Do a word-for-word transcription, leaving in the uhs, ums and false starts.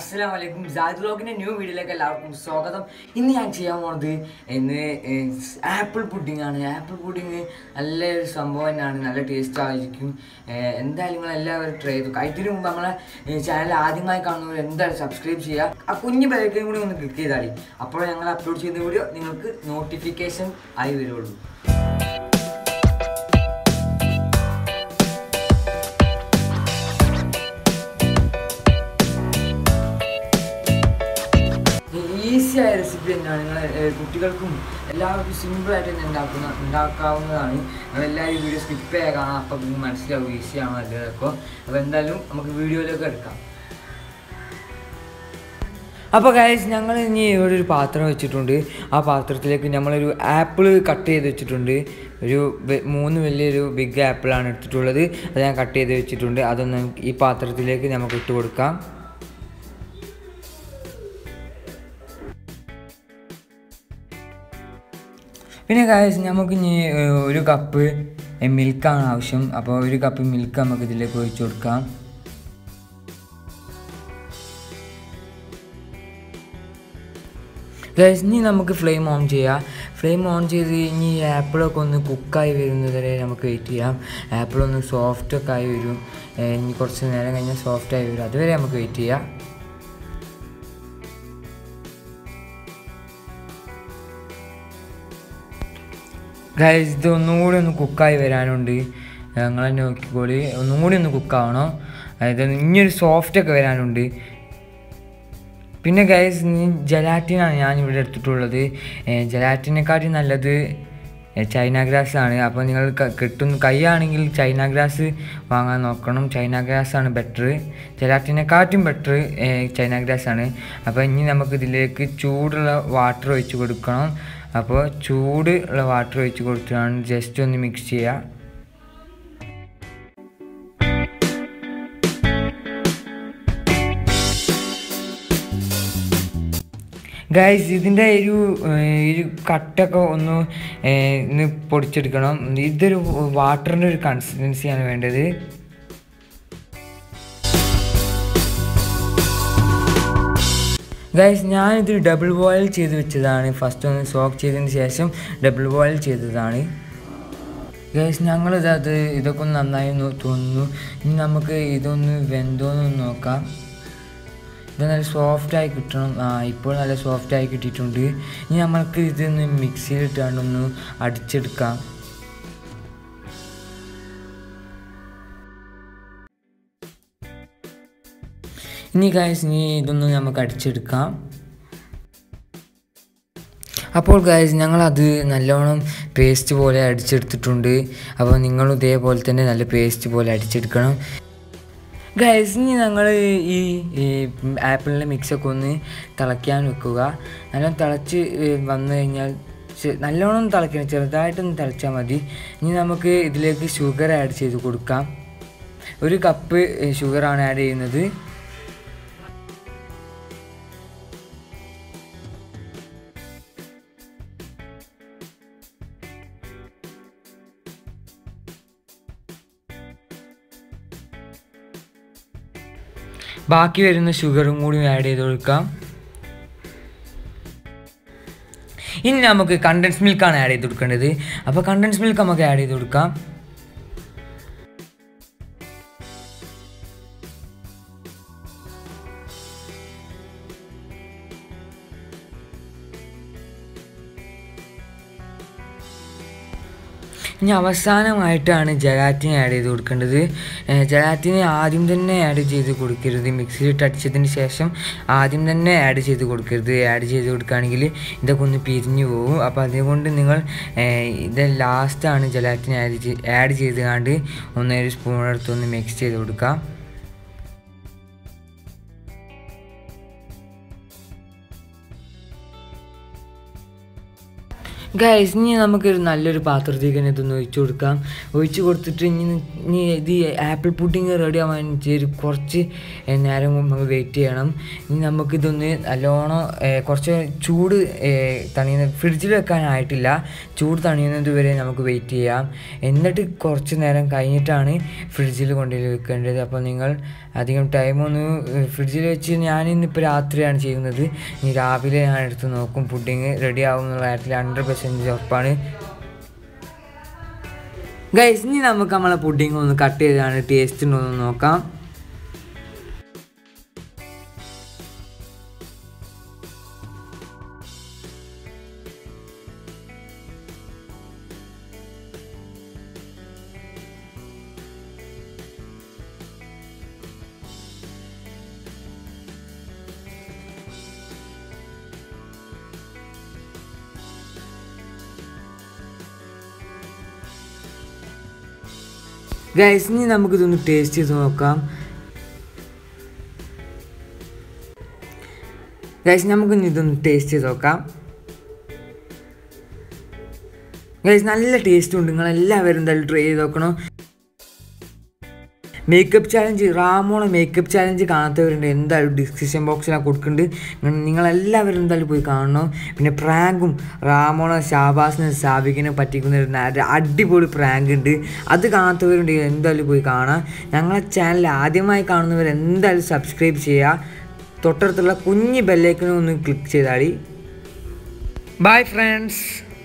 അസ്സലാമലൈക്കും Saad വ്ലോഗിൻ്റെ new വീഡിയോയിലേക്ക് എല്ലാവർക്കും സ്വാഗതം. ഇന്ന് ഞാൻ ചെയ്യാൻ പോകുന്നത് ഇന്ന് ആപ്പിൾ പുഡിംഗ് ആണ്. ആപ്പിൾ പുഡിങ് നല്ലൊരു സംഭവം തന്നെയാണ്, നല്ല ടേസ്റ്റ് ആയിരിക്കും. എന്തായാലും നിങ്ങൾ എല്ലാവരും ട്രൈ ചെയ്തു. ഇതിനു മുമ്പ് നമ്മളെ ചാനൽ ആദ്യമായി കാണുന്നവർ എന്തായാലും സബ്സ്ക്രൈബ് ചെയ്യുക. ആ കുഞ്ഞു ബെല്ലൈക്കനും കൂടി ഒന്ന് ക്ലിക്ക് ചെയ്താൽ അപ്പോൾ ഞങ്ങൾ അപ്ലോഡ് ചെയ്യുന്ന വീഡിയോ നിങ്ങൾക്ക് നോട്ടിഫിക്കേഷൻ ആയി വരുള്ളൂ. ഈസിയായ റെസിപ്പി തന്നെയാണ്. നിങ്ങൾ കുട്ടികൾക്കും എല്ലാവർക്കും സിമ്പിളായിട്ട് തന്നെ ഉണ്ടാക്കുന്ന ഉണ്ടാക്കാവുന്നതാണ്. നിങ്ങളെല്ലാവരും വീഡിയോ സ്കിപ്പ് ചെയ്യാൻ കാണാം, അപ്പോൾ നിങ്ങൾക്ക് മനസ്സിലാവും ഈസിയാണോ നല്ലതൊക്കെ. അപ്പോൾ എന്തായാലും നമുക്ക് വീഡിയോയിലേക്ക് എടുക്കാം. അപ്പോൾ ഗൈസ്, ഞങ്ങൾ ഇനി ഇവിടെ ഒരു പാത്രം വെച്ചിട്ടുണ്ട്. ആ പാത്രത്തിലേക്ക് നമ്മളൊരു ആപ്പിൾ കട്ട് ചെയ്ത് വെച്ചിട്ടുണ്ട്. ഒരു മൂന്ന് വലിയൊരു ബിഗ് ആപ്പിളാണ് എടുത്തിട്ടുള്ളത്. അത് ഞാൻ കട്ട് ചെയ്ത് വെച്ചിട്ടുണ്ട്. അതൊന്ന് ഈ പാത്രത്തിലേക്ക് നമുക്ക് ഇട്ട് കൊടുക്കാം. പിന്നെ ഗൈസ്, നമുക്ക് ഇനി ഒരു കപ്പ് മിൽക്കാണ് ആവശ്യം. അപ്പോൾ ഒരു കപ്പ് മിൽക്ക് നമുക്ക് ഇതിലേക്ക് ഒഴിച്ചു കൊടുക്കാം. ഗൈസ്, ഇനി നമുക്ക് ഫ്ലെയിം ഓൺ ചെയ്യാം. ഫ്ലെയിം ഓൺ ചെയ്ത് ഇനി ആപ്പിളൊക്കെ ഒന്ന് കുക്കായി വരുന്നത് വരെ നമുക്ക് വെയിറ്റ് ചെയ്യാം. ആപ്പിളൊന്ന് സോഫ്റ്റൊക്കെ ആയി വരും. ഇനി കുറച്ച് നേരം കഴിഞ്ഞാൽ സോഫ്റ്റായി വരും. അതുവരെ നമുക്ക് വെയിറ്റ് ചെയ്യാം. ഗൈസ്, ഇത് ഒന്നും കൂടി ഒന്ന് കുക്കായി വരാനുണ്ട്. ഞങ്ങൾ തന്നെ നോക്കിക്കോളി, ഒന്നും കൂടി ഒന്ന് കുക്കാവണം. അതായത് ഇനിയൊരു സോഫ്റ്റൊക്കെ വരാനുണ്ട്. പിന്നെ ഗൈസ്, ജലാറ്റിനാണ് ഞാനിവിടെ എടുത്തിട്ടുള്ളത്. ജലാറ്റിനെക്കാട്ടി നല്ലത് ചൈന ഗ്രാസ് ആണ്. അപ്പോൾ നിങ്ങൾ കിട്ടുന്ന കൈയാണെങ്കിൽ ചൈന ഗ്രാസ് വാങ്ങാൻ നോക്കണം. ചൈന ഗ്രാസ് ആണ് ബെറ്റർ. ജലാറ്റിനെക്കാട്ടും ബെറ്റർ ചൈന ഗ്രാസ് ആണ്. അപ്പോൾ ഇനി നമുക്ക് ഇതിലേക്ക് ചൂടുള്ള വാട്ടർ ഒഴിച്ച് കൊടുക്കണം. അപ്പോൾ ചൂട് ഉള്ള വാട്ടർ ഒഴിച്ച് കൊടുത്തിട്ടാണ് ജസ്റ്റ് ഒന്ന് മിക്സ് ചെയ്യുക. ഗൈസ്, ഇതിൻ്റെ ഒരു ഒരു കട്ടൊക്കെ ഒന്ന് ഇന്ന് പൊടിച്ചെടുക്കണം. ഇതൊരു വാട്ടറിൻ്റെ ഒരു കൺസിസ്റ്റൻസിയാണ് വേണ്ടത്. ഗൈസ്, ഞാനിത് ഡബിൾ ബോയിൽ ചെയ്ത് വെച്ചതാണ്. ഫസ്റ്റ് ഒന്ന് സോക്ക് ചെയ്തതിന് ശേഷം ഡബിൾ ബോയിൽ ചെയ്തതാണ്. ഗൈസ്, ഞങ്ങളിത് അത് ഇതൊക്കെ ഒന്ന് നന്നായി തോന്നുന്നു. ഇനി നമുക്ക് ഇതൊന്ന് വെന്തോന്ന് നോക്കാം. ഇത് നല്ല സോഫ്റ്റായി കിട്ടണം. ആ ഇപ്പോൾ നല്ല സോഫ്റ്റായി കിട്ടിയിട്ടുണ്ട്. ഇനി നമ്മൾക്ക് ഇതൊന്ന് മിക്സിയിലിട്ടാണ്ടൊന്ന് അടിച്ചെടുക്കാം. ഇനി ഗൈസ്, ഇനി ഇതൊന്ന് നമുക്ക് അടിച്ചെടുക്കാം. അപ്പോൾ ഗൈസ്, ഞങ്ങളത് നല്ലോണം പേസ്റ്റ് പോലെ അടിച്ചെടുത്തിട്ടുണ്ട്. അപ്പോൾ നിങ്ങളും ഇതേപോലെ തന്നെ നല്ല പേസ്റ്റ് പോലെ അടിച്ചെടുക്കണം. ഗൈസ്, ഇനി ഞങ്ങൾ ഈ ആപ്പിളിൻ്റെ മിക്സൊക്കെ ഒന്ന് തിളയ്ക്കാൻ വെക്കുക. നല്ലോണം തിളച്ച് വന്നു കഴിഞ്ഞാൽ നല്ലോണം തിളയ്ക്കണം, ചെറുതായിട്ടൊന്ന് തിളച്ചാൽ മതി. ഇനി നമുക്ക് ഇതിലേക്ക് ഷുഗർ ആഡ് ചെയ്ത് കൊടുക്കാം. ഒരു കപ്പ് ഷുഗറാണ് ആഡ് ചെയ്യുന്നത്. ബാക്കി വരുന്ന ഷുഗറും കൂടി ആഡ് ചെയ്ത് കൊടുക്കാം. ഇനി നമുക്ക് കണ്ടൻസ് മിൽക്കാണ് ആഡ് ചെയ്ത് കൊടുക്കേണ്ടത്. അപ്പോൾ കണ്ടൻസ് മിൽക്ക് നമുക്ക് ആഡ് ചെയ്ത് കൊടുക്കാം. ഇനി അവസാനമായിട്ടാണ് ജലാറ്റിൻ ആഡ് ചെയ്ത് കൊടുക്കേണ്ടത്. ജലാറ്റിന് ആദ്യം തന്നെ ആഡ് ചെയ്ത് കൊടുക്കരുത്. മിക്സിയിലിട്ട് അടിച്ചതിന് ശേഷം ആദ്യം തന്നെ ആഡ് ചെയ്ത് കൊടുക്കരുത്. ആഡ് ചെയ്ത് കൊടുക്കുകയാണെങ്കിൽ ഇതൊക്കെ ഒന്ന് പിരിഞ്ഞു പോകും. അപ്പോൾ അതുകൊണ്ട് നിങ്ങൾ ഇത് ലാസ്റ്റാണ് ജലാറ്റിൻ ആഡ് ആഡ് ചെയ്തുകൊണ്ട് ഒന്നൊരു സ്പൂണെടുത്ത് ഒന്ന് മിക്സ് ചെയ്ത് കൊടുക്കാം. ഗൈസ് ഇനി നമുക്കൊരു നല്ലൊരു പാത്രത്തേക്ക് തന്നെ ഇതൊന്ന് ഒഴിച്ചു കൊടുക്കാം. ഒഴിച്ച് കൊടുത്തിട്ട് ഇനി ഇനി ഇത് ആപ്പിൾ പുഡിങ് റെഡി ആവാൻ ഒരു കുറച്ച് നേരം നമുക്ക് വെയിറ്റ് ചെയ്യണം. ഇനി നമുക്കിതൊന്ന് നല്ലോണം കുറച്ച് ചൂട് തണിയുന്ന ഫ്രിഡ്ജിൽ വെക്കാനായിട്ടില്ല, ചൂട് തണിയുന്നത് വരെ നമുക്ക് വെയിറ്റ് ചെയ്യാം. എന്നിട്ട് കുറച്ച് നേരം കഴിഞ്ഞിട്ടാണ് ഫ്രിഡ്ജിൽ കൊണ്ടുപോയി വെക്കേണ്ടത്. അപ്പോൾ നിങ്ങൾ അധികം ടൈമൊന്ന് ഫ്രിഡ്ജിൽ വെച്ച് ഞാനിന്നിപ്പോൾ രാത്രിയാണ് ചെയ്യുന്നത്. ഇനി രാവിലെ ഞാൻ എടുത്ത് നോക്കും പുഡിങ് റെഡി ആവും എന്നുള്ള കാര്യത്തിൽ ഹൺഡ്രഡ് പെർസെൻറ്റേജ് ഉറപ്പാണ്. ഗൈസ് ഇനി നമുക്ക് നമ്മളെ പുഡിങ് ഒന്ന് കട്ട് ചെയ്താണ് ടേസ്റ്റ് ഉണ്ടോ എന്ന് നോക്കാം. ഗൈസ് ഇനി നമുക്കിതൊന്ന് ടേസ്റ്റ് ചെയ്ത് നോക്കാം. ഗൈസ് നമുക്കിനി ഇതൊന്ന് ടേസ്റ്റ് ചെയ്ത് നോക്കാം. ഗൈസ് നല്ല ടേസ്റ്റ് ഉണ്ട്, നിങ്ങളെല്ലാവരും എന്തായാലും ട്രൈ ചെയ്ത് നോക്കണം. മേക്കപ്പ് ചാലഞ്ച് റാമോളെ മേക്കപ്പ് ചാലഞ്ച് കാണാത്തവരുണ്ട് എന്തായാലും ഡിസ്ക്രിപ്ഷൻ ബോക്സിലാണ് കൊടുക്കുന്നുണ്ട്, നിങ്ങളെല്ലാവരും എന്തായാലും പോയി കാണണം. പിന്നെ പ്രാങ്കും റാമോളെ ഷാബാസിനെ സാബിക്കിനെ പറ്റിക്കുന്ന ഒരു അടിപൊളി പ്രാങ്ക് ഉണ്ട്, അത് കാണാത്തവരുണ്ട് എന്തായാലും പോയി കാണാം. ഞങ്ങളെ ചാനൽ ആദ്യമായി കാണുന്നവർ എന്തായാലും സബ്സ്ക്രൈബ് ചെയ്യുക, തൊട്ടടുത്തുള്ള കുഞ്ഞ് ബെല്ലൈക്കനും ഒന്ന് ക്ലിക്ക് ചെയ്താൽ. Bye friends.